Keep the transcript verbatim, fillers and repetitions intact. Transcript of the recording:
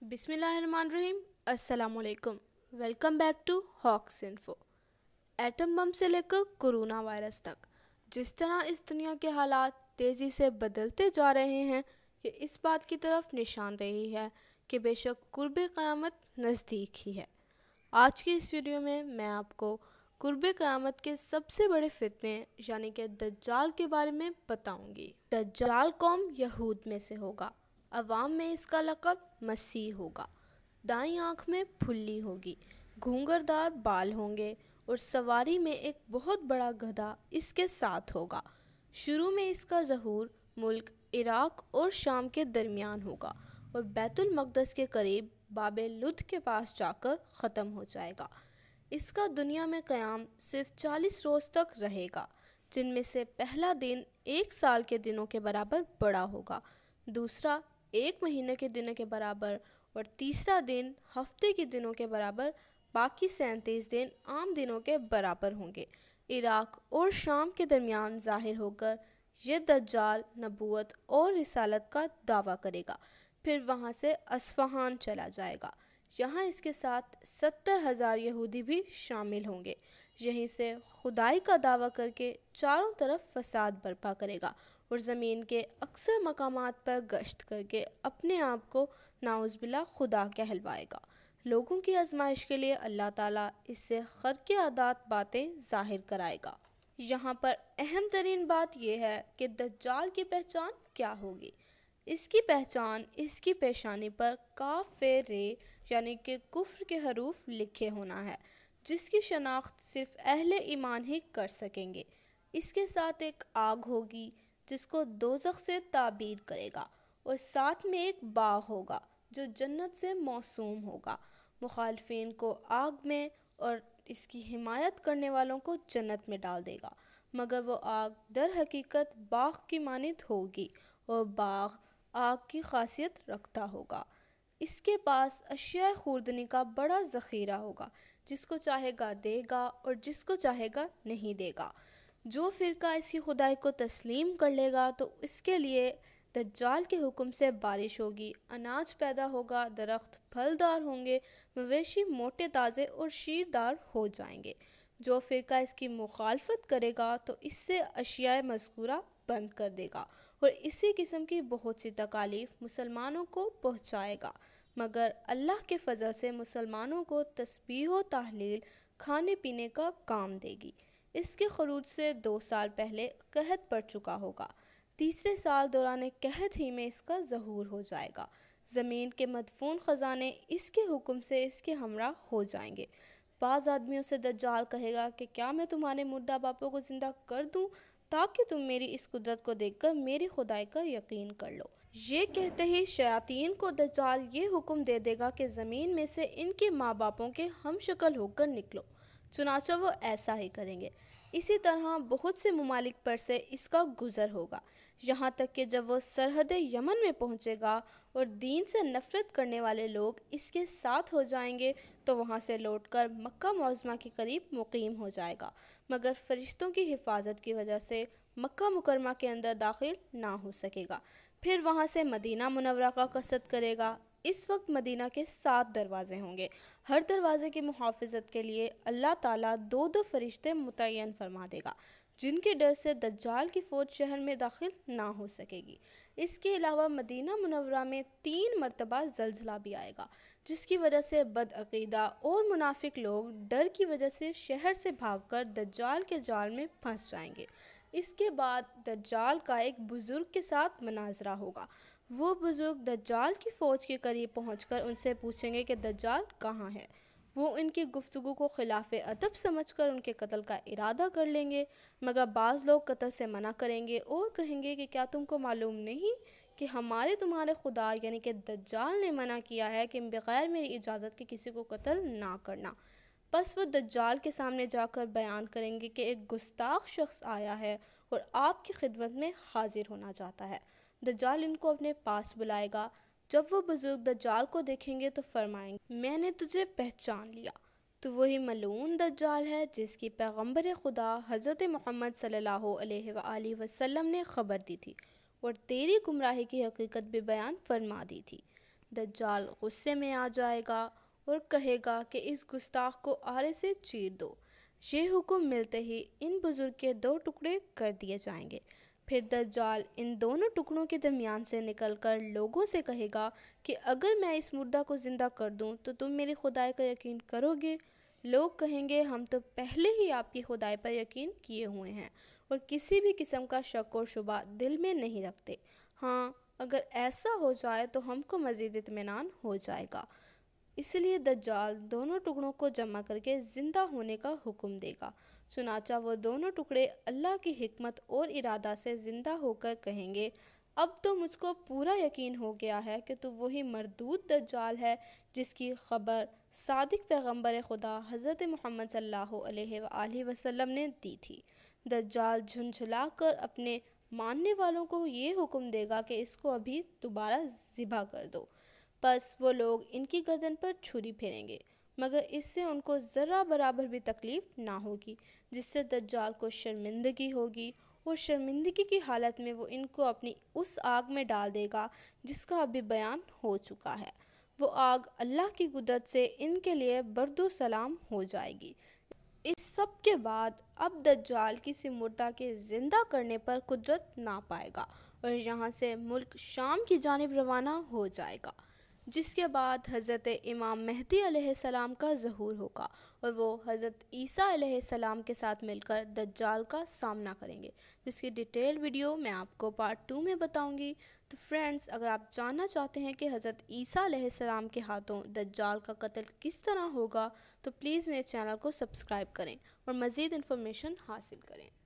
بسم اللہ الرحمن الرحیم۔ السلام علیکم، welcome back to hawks info. Atom bomb سے لے کر کرونا وائرس تک جس طرح اس دنیا کے حالات تیزی سے بدلتے جا رہے ہیں، یہ اس بات کی طرف نشاندہی ہے کہ بے شک قرب قیامت نزدیک ہی ہے۔ آج کی اس ویڈیو میں میں آپ کو قرب قیامت کے سب سے بڑے فتنے یعنی کہ دجال کے بارے میں بتاؤں گی۔ دجال قوم یہود میں سے ہوگا، عوام میں اس کا لقب مسیح ہوگا، دائیں آنکھ میں پھلی ہوگی، گھونگھردار بال ہوں گے اور سواری میں ایک بہت بڑا گدھا اس کے ساتھ ہوگا۔ شروع میں اس کا ظہور ملک عراق اور شام کے درمیان ہوگا اور بیت المقدس کے قریب باب لد کے پاس جا کر ختم ہو جائے گا۔ اس کا دنیا میں قیام صرف چالیس روز تک رہے گا، جن میں سے پہلا دن ایک سال کے دنوں کے برابر بڑا ہوگا، دوسرا ایک مہینے کے دنوں کے برابر اور تیسرا دن ہفتے کے دنوں کے برابر، باقی سینتیس دن عام دنوں کے برابر ہوں گے۔ عراق اور شام کے درمیان ظاہر ہو کر یہ دجال نبوت اور رسالت کا دعویٰ کرے گا، پھر وہاں سے اصفہان چلا جائے گا۔ یہاں اس کے ساتھ ستر ہزار یہودی بھی شامل ہوں گے۔ یہیں سے خدائی کا دعویٰ کر کے چاروں طرف فساد برپا کرے گا اور زمین کے اکثر مقامات پر گشت کر کے اپنے آپ کو نعوذ باللہ خدا کہلوائے گا۔ لوگوں کی آزمائش کے لیے اللہ تعالیٰ اس سے خرق عادات باتیں ظاہر کرائے گا۔ یہاں پر اہم ترین بات یہ ہے کہ دجال کی پہچان کیا ہوگی۔ اس کی پہچان اس کی پیشانی پر کاف فے رے یعنی کہ کفر کے حروف لکھے ہونا ہے، جس کی شناخت صرف اہل ایمان ہی کر سکیں گے۔ اس کے ساتھ ایک آگ ہوگی جس کو دوزخ سے تعبیر کرے گا اور ساتھ میں ایک باغ ہوگا جو جنت سے موسوم ہوگا۔ مخالفین کو آگ میں اور اس کی حمایت کرنے والوں کو جنت میں ڈال دے گا، مگر وہ آگ در حقیقت باغ کی مانند ہوگی اور باغ آگ کی خاصیت رکھتا ہوگا۔ اس کے پاس اشیاء خوردنی کا بڑا ذخیرہ ہوگا، جس کو چاہے گا دے گا اور جس کو چاہے گا نہیں دے گا۔ جو فرقہ اس کی خدائی کو تسلیم کر لے گا تو اس کے لیے دجال کے حکم سے بارش ہوگی، اناج پیدا ہوگا، درخت پھلدار ہوں گے، مویشی موٹے تازے اور شیردار ہو جائیں گے۔ جو فرقہ اس کی مخالفت کرے گا تو اس سے اشیاء مذکورہ بند کر دے گا اور اسی قسم کی بہت سی تکالیف مسلمانوں کو پہنچائے گا، مگر اللہ کے فضل سے مسلمانوں کو تسبیح و تحلیل کھانے پینے کا کام دے گی۔ اس کے خروج سے دو سال پہلے قحط پڑ چکا ہوگا، تیسرے سال دوران قحط ہی میں اس کا ظہور ہو جائے گا۔ زمین کے مدفون خزانے اس کے حکم سے اس کے ہمراہ ہو جائیں گے۔ بعض آدمیوں سے دجال کہے گا کہ کیا میں تمہارے مردہ باپوں کو زندہ کر دوں تاکہ تم میری اس قدرت کو دیکھ کر میری خدائی کا یقین کر لو۔ یہ کہتے ہی شیاطین کو دجال یہ حکم دے دے گا کہ زمین میں سے ان کے ماں باپوں کے ہم شکل ہو کر نکلو، چنانچہ وہ ایسا ہی کریں گے۔ اسی طرح بہت سے ممالک پر سے اس کا گزر ہوگا، یہاں تک کہ جب وہ سرحد یمن میں پہنچے گا اور دین سے نفرت کرنے والے لوگ اس کے ساتھ ہو جائیں گے تو وہاں سے لوٹ کر مکہ معظمہ کے قریب مقیم ہو جائے گا، مگر فرشتوں کی حفاظت کی وجہ سے مکہ مکرمہ کے اندر داخل نہ ہو سکے گا۔ پھر وہاں سے مدینہ منورہ کا قصد کرے گا۔ اس وقت مدینہ کے سات دروازے ہوں گے، ہر دروازے کی محافظت کے لیے اللہ تعالیٰ دو دو فرشتے متعین فرما دے گا، جن کے ڈر سے دجال کی فوج شہر میں داخل نہ ہو سکے گی۔ اس کے علاوہ مدینہ منورہ میں تین مرتبہ زلزلہ بھی آئے گا، جس کی وجہ سے بدعقیدہ اور منافق لوگ ڈر کی وجہ سے شہر سے بھاگ کر دجال کے جال میں پھنس جائیں گے۔ اس کے بعد دجال کا ایک بزرگ کے ساتھ مناظرہ ہوگا۔ وہ بزرگ دجال کی فوج کے قریب پہنچ کر ان سے پوچھیں گے کہ دجال کہاں ہے۔ وہ ان کی گفتگو کو خلاف ادب سمجھ کر ان کے قتل کا ارادہ کر لیں گے، مگر بعض لوگ قتل سے منع کریں گے اور کہیں گے کہ کیا تم کو معلوم نہیں کہ ہمارے تمہارے خدا یعنی کہ دجال نے منع کیا ہے کہ بغیر میری اجازت کے کسی کو قتل نہ کرنا۔ پس وہ دجال کے سامنے جا کر بیان کریں گے کہ ایک گستاخ شخص آیا ہے اور آپ کی خدمت میں حاضر ہونا چاہتا ہے۔ دجال ان کو اپنے پاس بلائے گا۔ جب وہ بزرگ دجال کو دیکھیں گے تو فرمائیں گے میں نے تجھے پہچان لیا، تو وہی ملعون دجال ہے جس کی پیغمبر خدا حضرت محمد صلی اللہ علیہ وآلہ وسلم نے خبر دی تھی اور تیری گمراہی کی حقیقت بھی بیان فرما دی تھی۔ दज्जाल गुस्से में आ जाएगा और कहेगा कि इस गुस्ताख को आरे से चीर दो। ये हुक्म मिलते ही इन बुजुर्ग के दो टुकड़े कर दिए जाएंगे। फिर दज्जाल इन दोनों टुकड़ों के दरमियान से निकलकर लोगों से कहेगा कि अगर मैं इस मुर्दा को ज़िंदा कर दूं तो तुम मेरी खुदाई का यकीन करोगे? लोग कहेंगे हम तो पहले ही आपकी खुदाई पर यकीन किए हुए हैं और किसी भी किस्म का शक और शुबा दिल में नहीं रखते। हाँ, अगर ऐसा हो जाए तो हमको मज़ीद इत्मीनान हो जाएगा। इसलिए दज्जाल दोनों टुकड़ों को जमा करके ज़िंदा होने का हुक्म देगा। चुनाचा वो दोनों टुकड़े अल्लाह की हिकमत और इरादा से ज़िंदा होकर कहेंगे, अब तो मुझको पूरा यकीन हो गया है कि तू वही मरदूद दज्जाल है जिसकी खबर सादिक पैगंबर खुदा हज़रत मोहम्मद सल्लल्लाहु अलैहि वसल्लम ने दी थी। दज्जाल झुंझुला कर अपने मानने वालों को ये हुक्म देगा कि इसको अभी दोबारा ज़िबा कर दो। बस वो लोग इनकी गर्दन पर छुरी फेरेंगे, मगर इससे उनको ज़रा बराबर भी तकलीफ़ ना होगी, जिससे दज्जाल को शर्मिंदगी होगी और शर्मिंदगी की हालत में वो इनको अपनी उस आग में डाल देगा जिसका अभी बयान हो चुका है। वो आग अल्लाह की कुदरत से इनके लिए बर्दो सलाम हो जाएगी। इस सब के बाद अब दज्जाल किसी मुर्दा के ज़िंदा करने पर कुदरत ना पाएगा और यहाँ से मुल्क शाम की जानिब रवाना हो जाएगा, जिसके बाद हज़रत इमाम मेहदी अलैहिस्सलाम का ज़हूर होगा और वो हज़रत ईसा अलैहिस्सलाम के साथ मिलकर दज्जाल का सामना करेंगे, जिसकी डिटेल वीडियो मैं आपको पार्ट टू में बताऊंगी। तो फ्रेंड्स, अगर आप जानना चाहते हैं कि हज़रत ईसा अलैहिस्सलाम के हाथों दज्जाल का कत्ल किस तरह होगा तो प्लीज़ मेरे चैनल को सब्सक्राइब करें और मज़ीद इन्फॉर्मेशन हासिल करें।